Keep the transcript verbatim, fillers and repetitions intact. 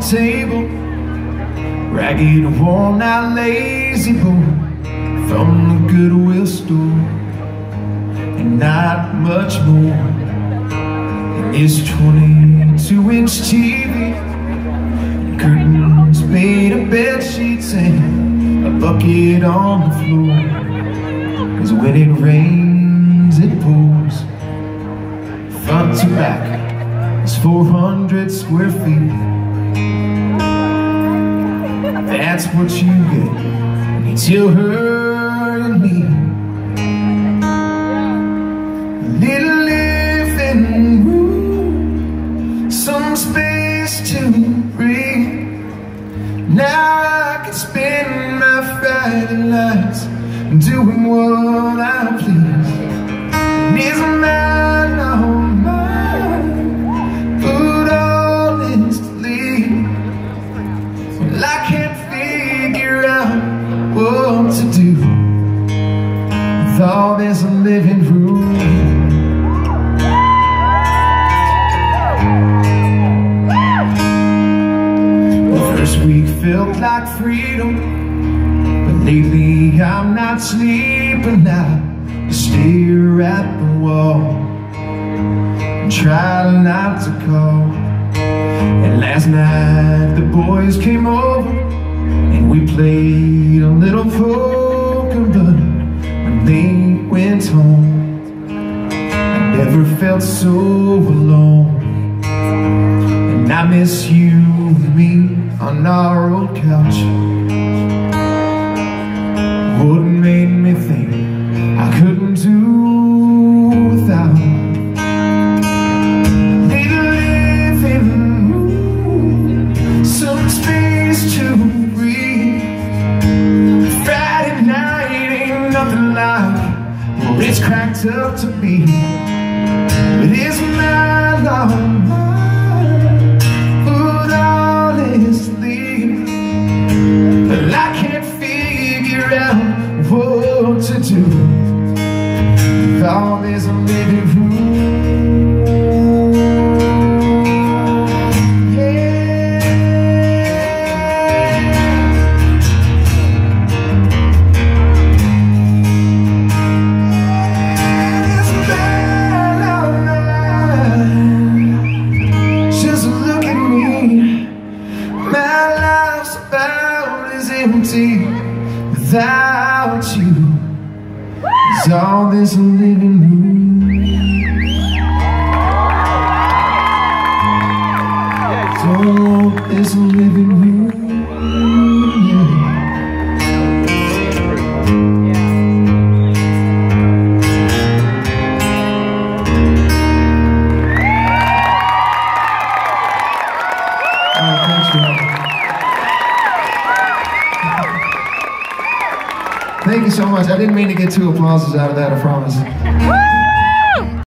table, ragged, worn-out, lazy boy from the Goodwill store, and not much more than this twenty-two inch T V, and curtains made of bed sheets, and a bucket on the floor. 'Cause when it rains, it pours. Front to back, it's four hundred square feet. That's what you get when you tell her and me. Little living room, some space to breathe. Now I can spend my Friday nights doing what I please. And it's mine, all mine, but honestly, well, I can't figure out what to do with all this living room. The first week felt like freedom, but lately I'm not sleeping now. I stare at the wall and try not to call. And last night the boys came over and we played a little poker, but when they went home I never felt so alone. And I miss you and me on our old couch. What made me think I couldn't do without little living room, some space to breathe. Friday night ain't nothing like what it's cracked up to be. It is my long mind, but honestly, well, I can't figure out what to do with all this living room. Without you, it's all this living room. It's all this living room. Oh, thanks, man. Thank you so much. I didn't mean to get two applauses out of that, I promise.